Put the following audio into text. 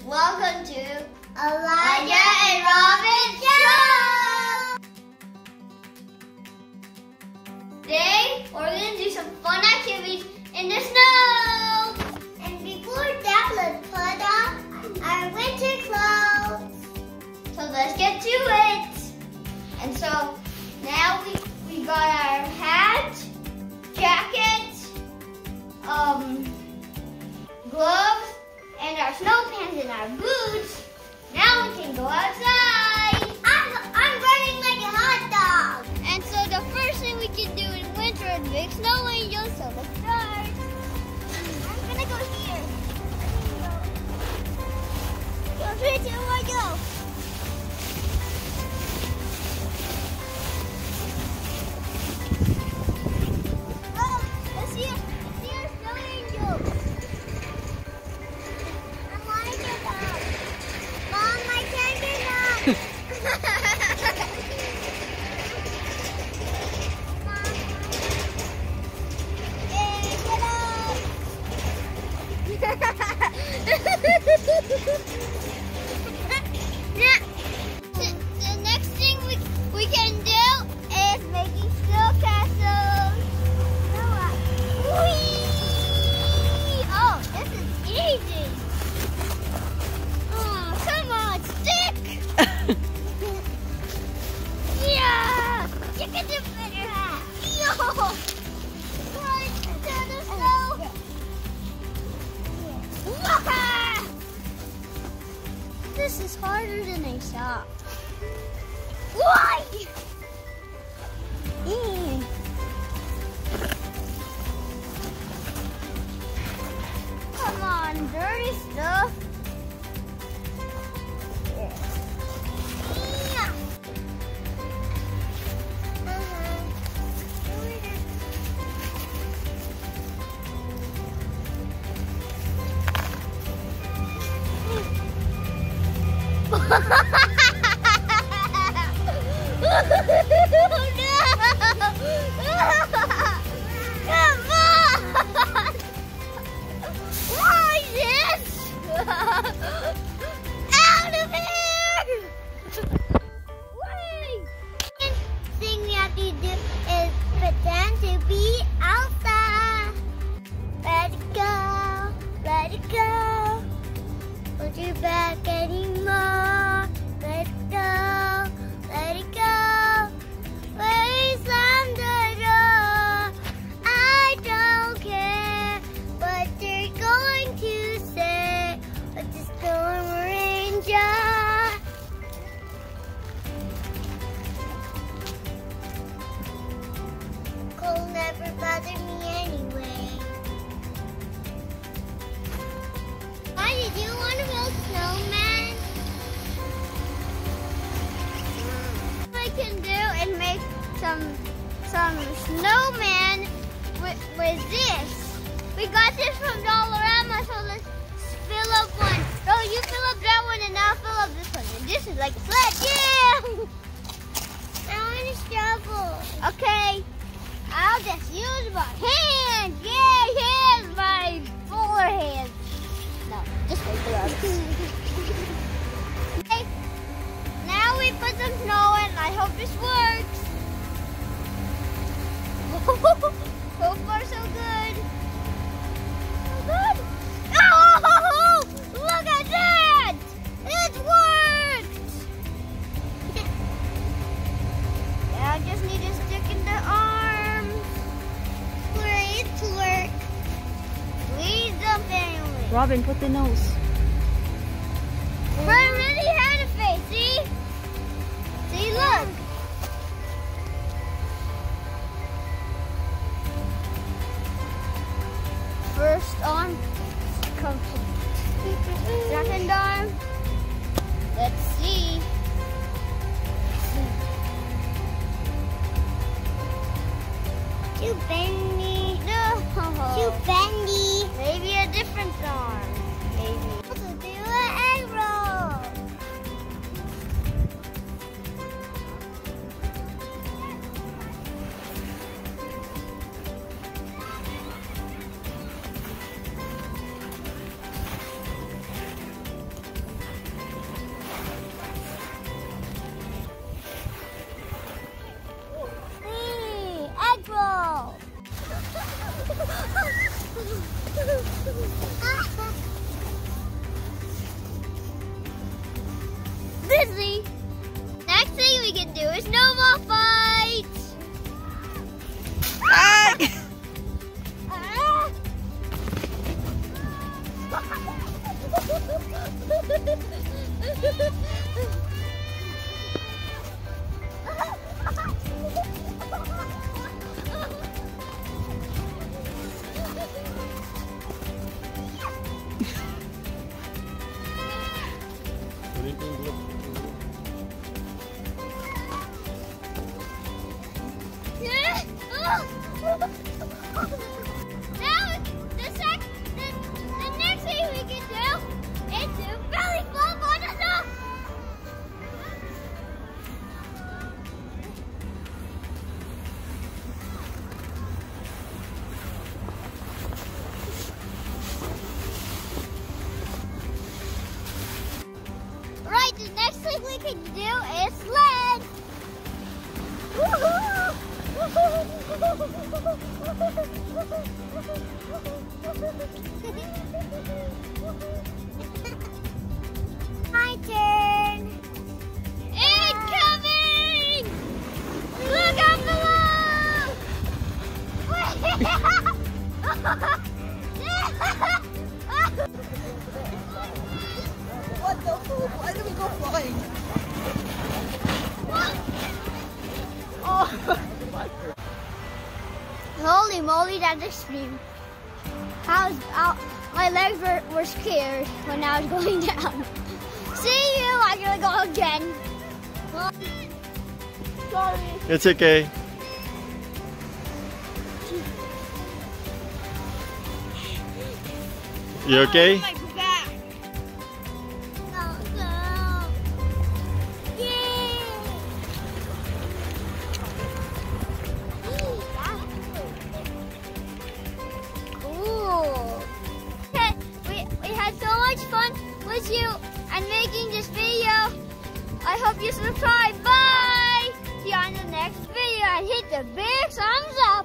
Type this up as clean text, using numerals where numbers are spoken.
Welcome to Elijah and Robin Show! Today, we're going to do some fun activities in the snow! And before that, let's put on our winter clothes. So let's get to it! And so, now we got our hat, jacket, gloves, and our snow pants and our boots. Now we can go outside. I'm running like a hot dog. And so the first thing we can do in winter is make snow angels. So let's start. I'm gonna go here. Go, 3, 2, 1, go. The next thing we can do is making snow castles. Oh, this is easy. Oh, come on, stick. Yeah, you can do better hat. Yo, right to the snow. This is harder than I thought. Why? Come on, dirty stuff. Back anymore. Let it go, let it go. Please on the door. I don't care what they're going to say. But the Storm Ranger. Cold never bothered me anyway. Why did you want to build snowman? I can do and make some snowman with this. We got this from Dollarama, so let's fill up one. Oh, you fill up that one and I'll fill up this one. And this is like a sled. Yeah! I want to shovel. Okay. I'll just use my hands. Yeah, hands, my fuller hands. No, just wait for us. Okay, now we put some snow in. I hope this works. So far, so good. So good. Oh, look at that! It worked! Yeah, I just need to stick in the arms. Great work. Please don't fail. Robin, put the nose. But I already had a face, see? See, look. First arm complete. Second arm. Let's see. Too bendy. No. Too bendy. Maybe a different arm. Maybe. Also do an egg roll. The next thing we can do is to belly flop on the top. Right, the next thing we can do is sled. My turn. Incoming! Look out below! What the fuck? Why did we go flying? Oh. Holy moly, that's extreme. My legs were scared when I was going down. See you, I'm gonna go again. Sorry. It's okay. You okay? My back. Go. Yay! Ooh. Okay, we had so much fun with you and making this video. I hope you subscribe. Bye! See you on the next video and hit the big thumbs up.